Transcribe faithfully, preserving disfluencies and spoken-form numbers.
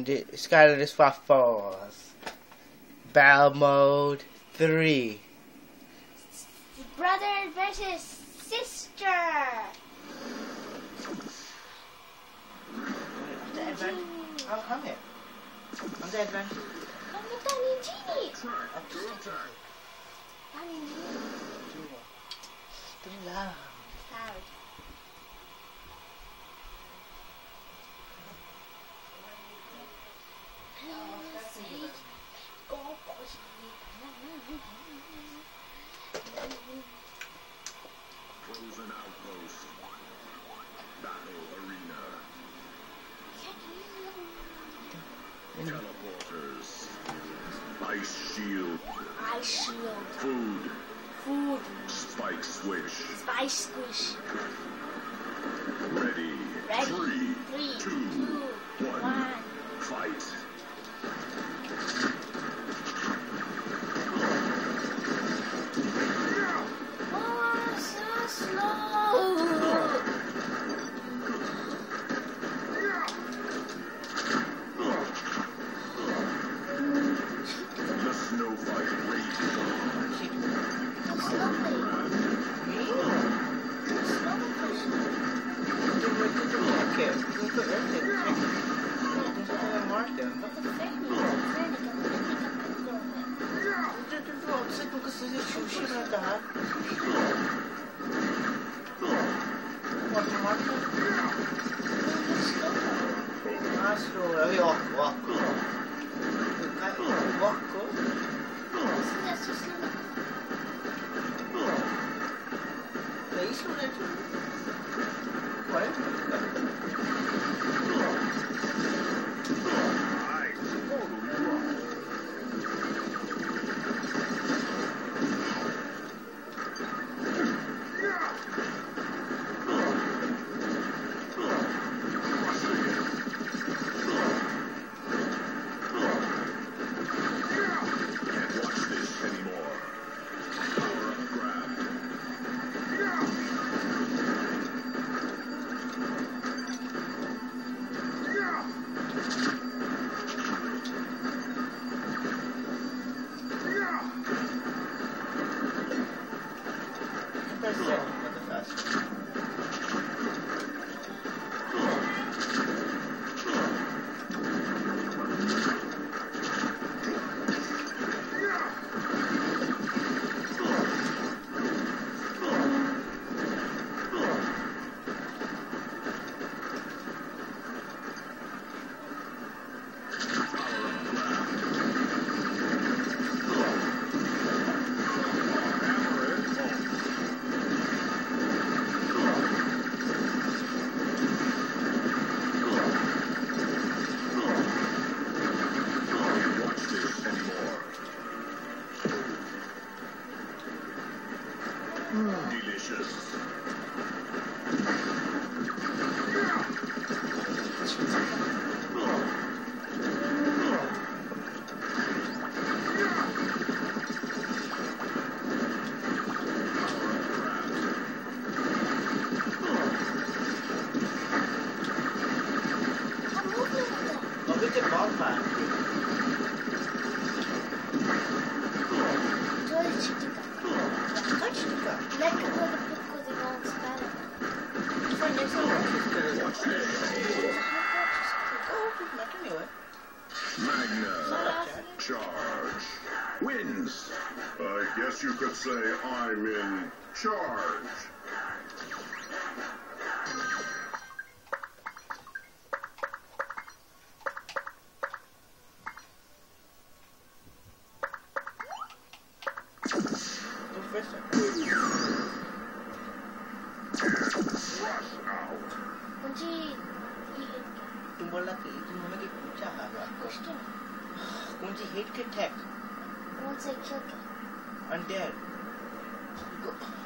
and Skylander Swap Falls. Battle Mode three. Brother versus sister. I'll come here. I'm the advantage. I'm the tiny genie. Tiny genie. Too loud. Loud. Frozen outpost. Battle arena. Teleporters. Ice shield. Ice shield. Food. Food. Spike switch. Spice squish. Ready. Ready. Three, Three, two, two, one. one. Fight. Oh, so slow. The snow fight rages on. Delicious. Magna charge wins. I guess you could say I'm in charge. Rush out. Kunci. Tunggu lagi, tunggu lagi puncak agak. Question. Kunci hit ke tag. Kौन सा खेल? Undead.